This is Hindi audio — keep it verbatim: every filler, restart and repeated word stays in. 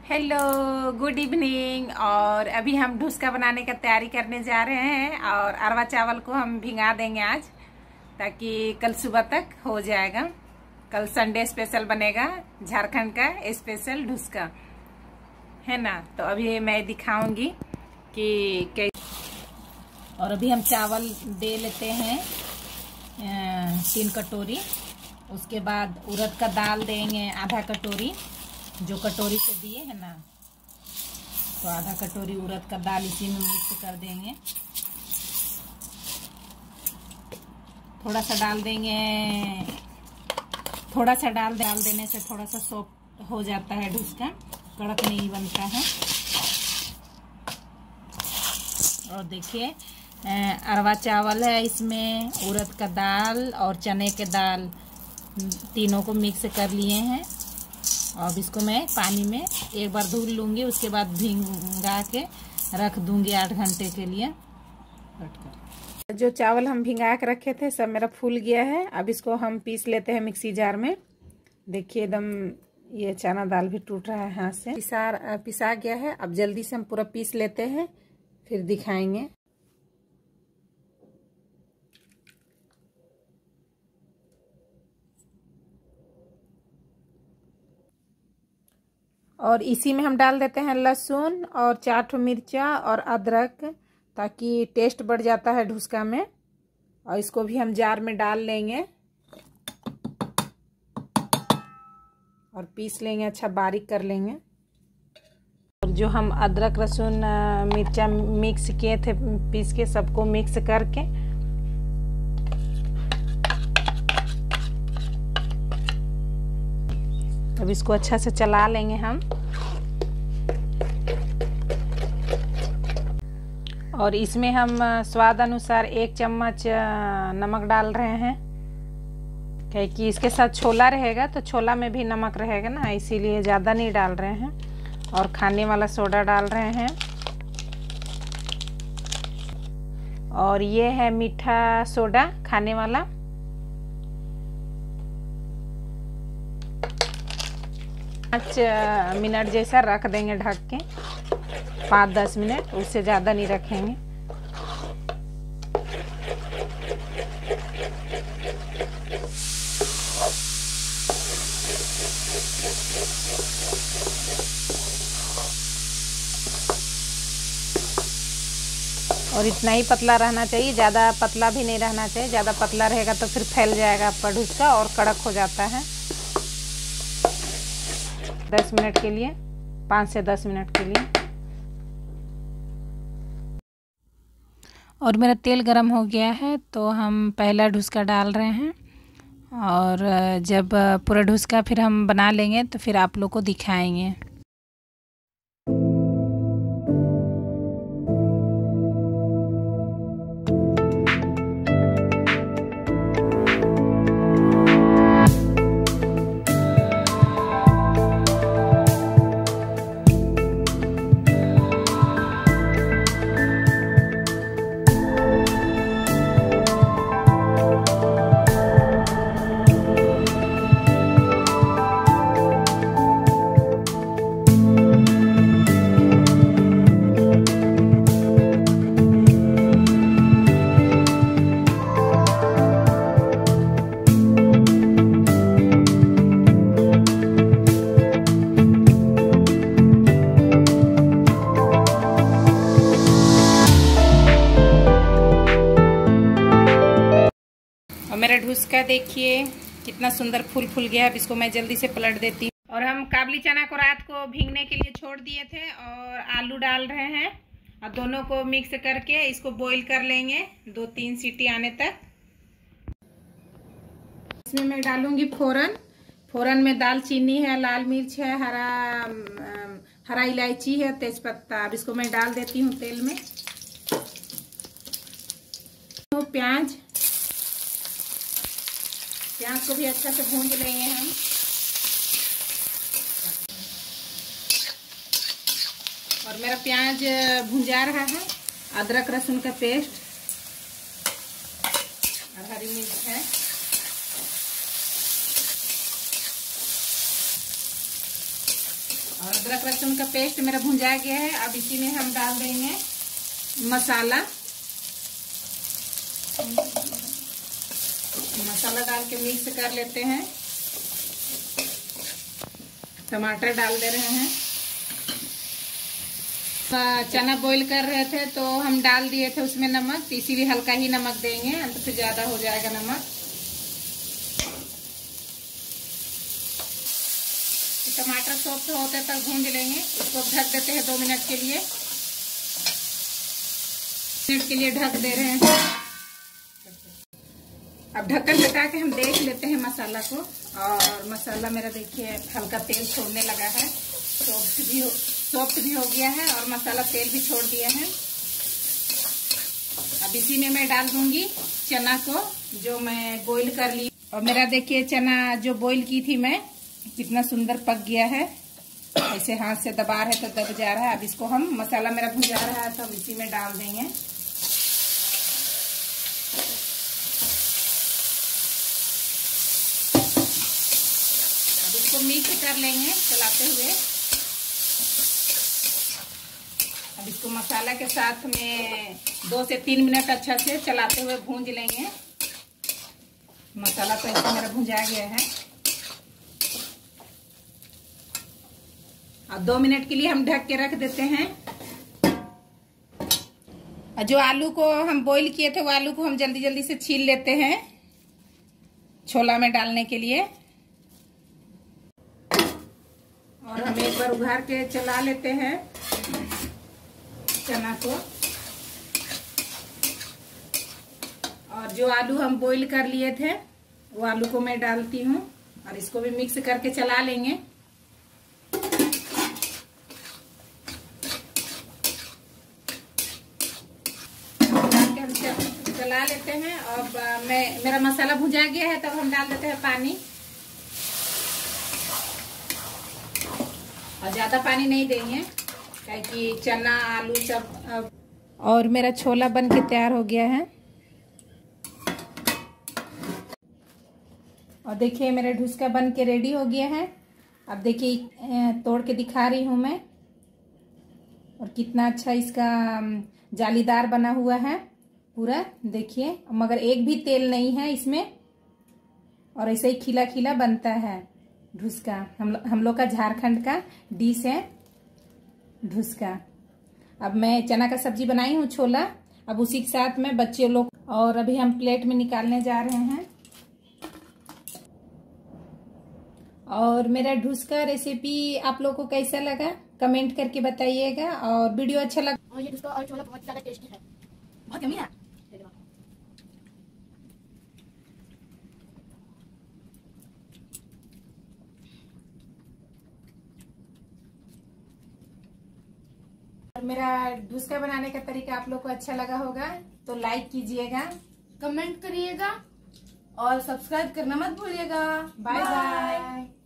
Hello, good evening. और अभी हम ढुसका बनाने का तैयारी करने जा रहे हैं और अरवा चावल को हम भिंगा देंगे आज, ताकि कल सुबह तक हो जाएगा। कल संडे स्पेशल बनेगा, झारखंड का स्पेशल ढुसका है ना। तो अभी मैं दिखाऊंगी कि कैसे। और अभी हम चावल दे लेते हैं तीन कटोरी। उसके बाद उड़द का दाल देंगे आधा कटोरी, जो कटोरी से दिए है ना, तो आधा कटोरी उड़द का दाल इसी में मिक्स कर देंगे। थोड़ा सा डाल देंगे, थोड़ा सा डाल डाल देने से थोड़ा सा सॉफ्ट हो जाता है ढुसका, कड़क नहीं बनता है। और देखिए अरवा चावल है, इसमें उड़द का दाल और चने के दाल तीनों को मिक्स कर लिए हैं। अब इसको मैं पानी में एक बार धुल लूँगी, उसके बाद भिंगा के रख दूँगी आठ घंटे के लिए। जो चावल हम भिंगा के रखे थे सब मेरा फूल गया है। अब इसको हम पीस लेते हैं मिक्सी जार में। देखिए एकदम ये चना दाल भी टूट रहा है हाथ से। पिसा पिसा गया है। अब जल्दी से हम पूरा पीस लेते हैं, फिर दिखाएंगे। और इसी में हम डाल देते हैं लहसुन और चार ठो मिर्चा और अदरक, ताकि टेस्ट बढ़ जाता है ढुसका में। और इसको भी हम जार में डाल लेंगे और पीस लेंगे, अच्छा बारीक कर लेंगे। और जो हम अदरक लहसुन मिर्चा मिक्स किए थे पीस के, सबको मिक्स करके अब इसको अच्छा से चला लेंगे हम। और इसमें हम स्वाद अनुसार एक चम्मच नमक डाल रहे हैं, क्योंकि इसके साथ छोला रहेगा तो छोला में भी नमक रहेगा ना, इसीलिए ज़्यादा नहीं डाल रहे हैं। और खाने वाला सोडा डाल रहे हैं। और ये है मीठा सोडा खाने वाला। पाँच मिनट जैसा रख देंगे ढक के, पाँच दस मिनट, उससे ज़्यादा नहीं रखेंगे। और इतना ही पतला रहना चाहिए, ज़्यादा पतला भी नहीं रहना चाहिए। ज़्यादा पतला रहेगा तो फिर फैल जाएगा आपका ढुसका और कड़क हो जाता है। दस मिनट के लिए, पाँच से दस मिनट के लिए। और मेरा तेल गरम हो गया है, तो हम पहला ढुसका डाल रहे हैं। और जब पूरा ढुसका फिर हम बना लेंगे तो फिर आप लोग को दिखाएंगे। और मेरा ढुसका देखिए कितना सुंदर फूल फूल गया है। अब इसको मैं जल्दी से पलट देती हूँ। और हम काबली चना को रात को भीगने के लिए छोड़ दिए थे, और आलू डाल रहे हैं। और दोनों को मिक्स करके इसको बॉईल कर लेंगे दो तीन सीटी आने तक। इसमें मैं डालूंगी फोरन। फोरन में दालचीनी है, लाल मिर्च है, हरा हरा इलायची है, तेजपत्ता। अब इसको मैं डाल देती हूँ तेल में। तो प्याज प्याज को भी अच्छा से भून लेंगे हम। और मेरा प्याज भुंजा रहा है। अदरक लहसुन का पेस्ट और हरी मिर्च है। और अदरक लहसुन का पेस्ट मेरा भुंजा गया है। अब इसी में हम डाल देंगे मसाला। मसाला डाल के मिक्स कर लेते हैं। टमाटर डाल दे रहे हैं। चना बॉईल कर रहे थे तो हम डाल दिए थे उसमें नमक, इसीलिए हल्का ही नमक देंगे, अंत से ज्यादा हो जाएगा नमक। टमाटर सॉफ्ट होते तक भूंज लेंगे। इसको ढक देते हैं दो मिनट के लिए। मिनट के लिए ढक दे रहे हैं। अब ढक्कन हटा के हम देख लेते हैं मसाला को। और मसाला मेरा देखिए हल्का तेल छोड़ने लगा है, सॉफ्ट भी हो सॉफ्ट भी हो गया है और मसाला तेल भी छोड़ दिया है। अब इसी में मैं डाल दूंगी चना को जो मैं बॉईल कर ली। और मेरा देखिए चना जो बॉईल की थी मैं, कितना सुंदर पक गया है। ऐसे हाथ से दबा रहे तो दब जा रहा है। अब इसको हम, मसाला मेरा भुजा रहा है तो हम इसी में डाल देंगे। अब इसको मिक्स कर लेंगे चलाते हुए। अब इसको मसाला के साथ में दो से तीन मिनट अच्छा से चलाते हुए भूंज लेंगे। मसाला तो ऐसे मेरा भुंजा गया है। अब दो मिनट के लिए हम ढक के रख देते हैं। जो आलू को हम बॉईल किए थे वो आलू को हम जल्दी जल्दी से छील लेते हैं छोला में डालने के लिए। और हम एक बार उघार के चला लेते हैं चना को। और जो आलू हम बॉईल कर लिए थे वो आलू को मैं डालती हूँ और इसको भी मिक्स करके चला लेंगे। चला लेते हैं। अब मैं मेरा मसाला भुजा गया है, तब हम डाल देते हैं पानी। और ज्यादा पानी नहीं देंगे क्योंकि चना आलू सब। और मेरा छोला बन के तैयार हो गया है। और देखिए मेरा ढुसका बन के रेडी हो गया है। अब देखिए तोड़ के दिखा रही हूँ मैं। और कितना अच्छा इसका जालीदार बना हुआ है पूरा, देखिए। मगर एक भी तेल नहीं है इसमें। और ऐसे ही खिला खिला बनता है ढुसका। हम हम लोग का झारखंड का डिश है ढुसका। अब मैं चना का सब्जी बनाई हूँ छोला। अब उसी के साथ में बच्चे लोग। और अभी हम प्लेट में निकालने जा रहे हैं। और मेरा ढुसका रेसिपी आप लोग को कैसा लगा कमेंट करके बताइएगा। और वीडियो अच्छा लगा। और ये ढुसका और छोला बहुत ज्यादा टेस्टी है, बहुत यम्मी है। और मेरा ढुसका बनाने का तरीका आप लोग को अच्छा लगा होगा तो लाइक कीजिएगा, कमेंट करिएगा और सब्सक्राइब करना मत भूलिएगा। Bye bye.